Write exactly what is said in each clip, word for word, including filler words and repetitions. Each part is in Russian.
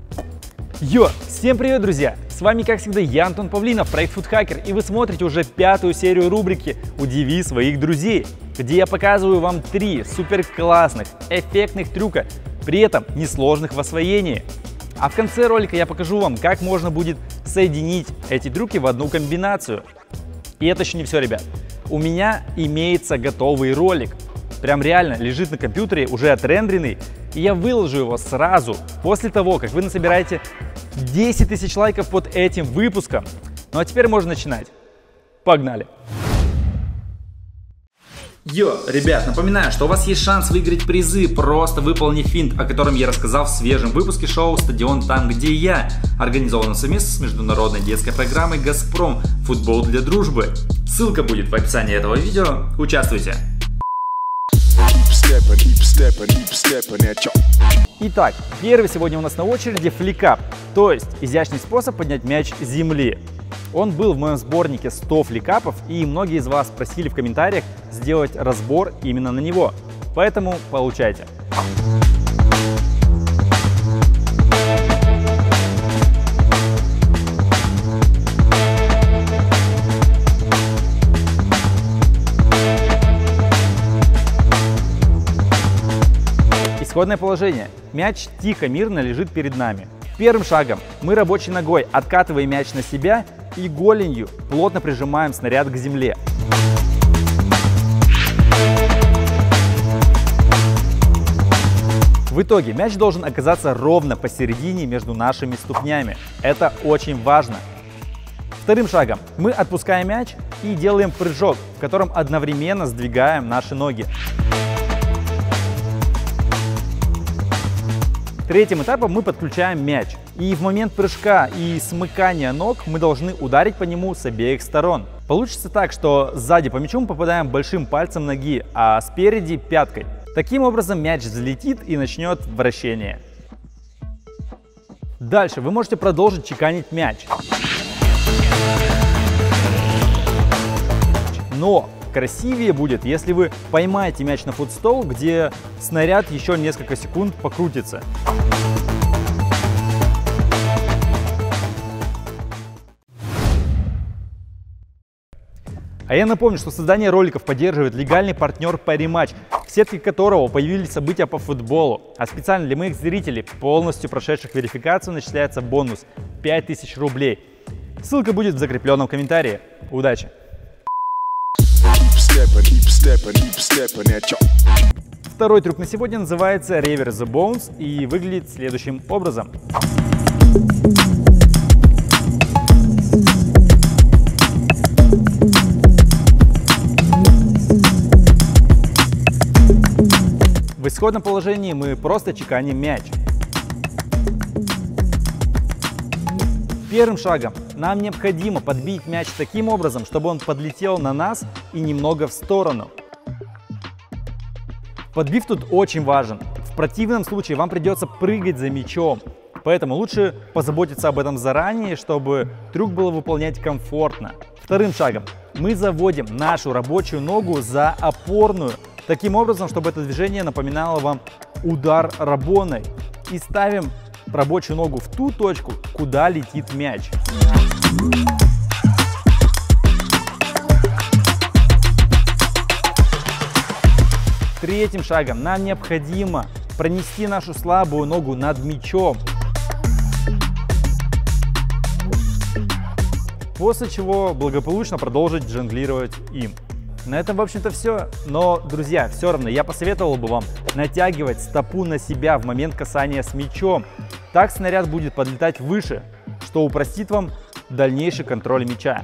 Йо! Всем привет, друзья! С вами, как всегда, я, Антон Павлинов, проект Фудхакер, и вы смотрите уже пятую серию рубрики «Удиви своих друзей», где я показываю вам три супер классных, эффектных трюка, при этом несложных в освоении. А в конце ролика я покажу вам, как можно будет соединить эти трюки в одну комбинацию. И это еще не все, ребят. У меня имеется готовый ролик. Прям реально лежит на компьютере, уже отрендеренный, и я выложу его сразу после того, как вы насобираете десять тысяч лайков под этим выпуском. Ну а теперь можно начинать. Погнали! Йо, ребят, напоминаю, что у вас есть шанс выиграть призы, просто выполнив финт, о котором я рассказал в свежем выпуске шоу «Стадион там, где я», организованном совместно с международной детской программой «Газпром. Футбол для дружбы». Ссылка будет в описании этого видео. Участвуйте! Итак, первый сегодня у нас на очереди фликап, то есть изящный способ поднять мяч с земли. Он был в моем сборнике сто фликапов, и многие из вас просили в комментариях сделать разбор именно на него, поэтому получайте. Исходное положение. Мяч тихо, мирно лежит перед нами. Первым шагом мы рабочей ногой откатываем мяч на себя и голенью плотно прижимаем снаряд к земле. В итоге мяч должен оказаться ровно посередине между нашими ступнями. Это очень важно. Вторым шагом мы отпускаем мяч и делаем прыжок, в котором одновременно сдвигаем наши ноги. Третьим этапом мы подключаем мяч. И в момент прыжка и смыкания ног мы должны ударить по нему с обеих сторон. Получится так, что сзади по мячу мы попадаем большим пальцем ноги, а спереди пяткой. Таким образом мяч взлетит и начнет вращение. Дальше вы можете продолжить чеканить мяч. Но красивее будет, если вы поймаете мяч на футстол, где снаряд еще несколько секунд покрутится. А я напомню, что создание роликов поддерживает легальный партнер Parimatch, в сетке которого появились события по футболу. А специально для моих зрителей, полностью прошедших верификацию, начисляется бонус пять тысяч рублей. Ссылка будет в закрепленном комментарии. Удачи! Второй трюк на сегодня называется Reverse the Bounce и выглядит следующим образом. В исходном положении мы просто чеканим мяч. Первым шагом нам необходимо подбить мяч таким образом, чтобы он подлетел на нас и немного в сторону. Подбив тут очень важен. В противном случае вам придется прыгать за мячом. Поэтому лучше позаботиться об этом заранее, чтобы трюк было выполнять комфортно. Вторым шагом мы заводим нашу рабочую ногу за опорную, таким образом, чтобы это движение напоминало вам удар рабоной. И ставим рабочую ногу в ту точку, куда летит мяч. Третьим шагом нам необходимо пронести нашу слабую ногу над мячом. После чего благополучно продолжить жонглировать им. На этом, в общем-то, все. Но, друзья, все равно я посоветовал бы вам натягивать стопу на себя в момент касания с мячом. Так снаряд будет подлетать выше, что упростит вам дальнейший контроль мяча.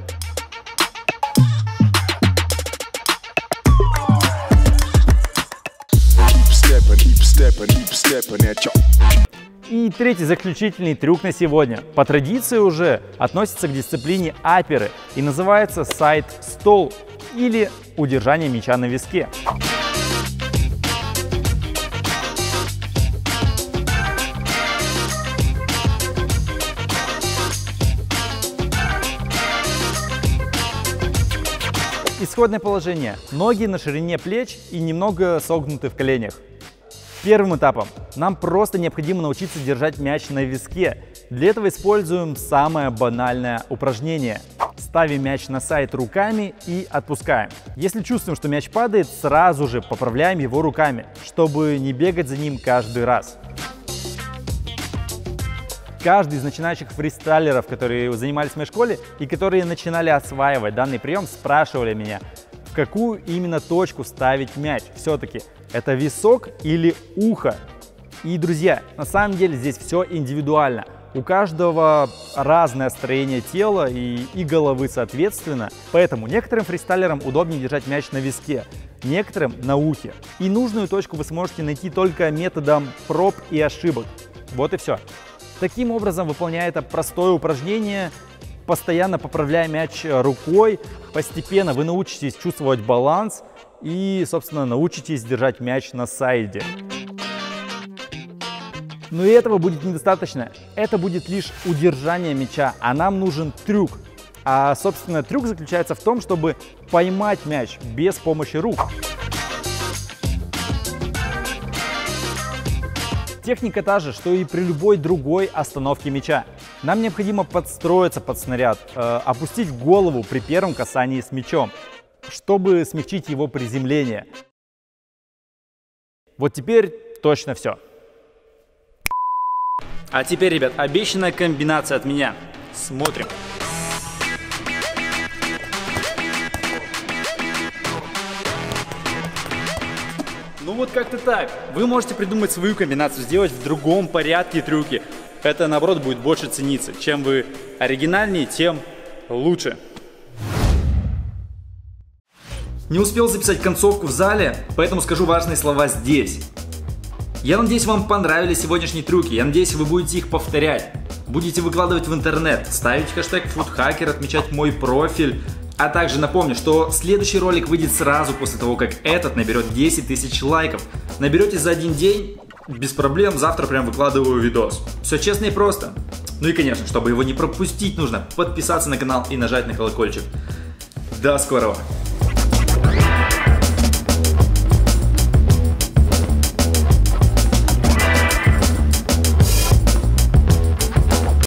И третий заключительный трюк на сегодня. По традиции уже относится к дисциплине аперы и называется side stall или удержание мяча на виске. Исходное положение. Ноги на ширине плеч и немного согнуты в коленях. Первым этапом нам просто необходимо научиться держать мяч на виске. Для этого используем самое банальное упражнение. Ставим мяч на сайд руками и отпускаем. Если чувствуем, что мяч падает, сразу же поправляем его руками, чтобы не бегать за ним каждый раз. Каждый из начинающих фристайлеров, которые занимались в моей школе и которые начинали осваивать данный прием, спрашивали меня, в какую именно точку ставить мяч. Все-таки это висок или ухо? И, друзья, на самом деле здесь все индивидуально. У каждого разное строение тела и, и головы соответственно. Поэтому некоторым фристайлерам удобнее держать мяч на виске, некоторым на ухе. И нужную точку вы сможете найти только методом проб и ошибок. Вот и все. Таким образом, выполняя это простое упражнение, постоянно поправляя мяч рукой, постепенно вы научитесь чувствовать баланс и, собственно, научитесь держать мяч на сайде. Но и этого будет недостаточно. Это будет лишь удержание мяча, а нам нужен трюк. А, собственно, трюк заключается в том, чтобы поймать мяч без помощи рук. Техника та же, что и при любой другой остановке мяча. Нам необходимо подстроиться под снаряд, э, опустить голову при первом касании с мячом, чтобы смягчить его приземление. Вот теперь точно все. А теперь, ребят, обещанная комбинация от меня. Смотрим. Ну вот как-то так. Вы можете придумать свою комбинацию, сделать в другом порядке трюки. Это, наоборот, будет больше цениться. Чем вы оригинальнее, тем лучше. Не успел записать концовку в зале, поэтому скажу важные слова здесь. Я надеюсь, вам понравились сегодняшние трюки. Я надеюсь, вы будете их повторять. Будете выкладывать в интернет, ставить хэштег футхакер, отмечать мой профиль. А также напомню, что следующий ролик выйдет сразу после того, как этот наберет десять тысяч лайков. Наберете за один день, без проблем, завтра прям выкладываю видос. Все честно и просто. Ну и конечно, чтобы его не пропустить, нужно подписаться на канал и нажать на колокольчик. До скорого!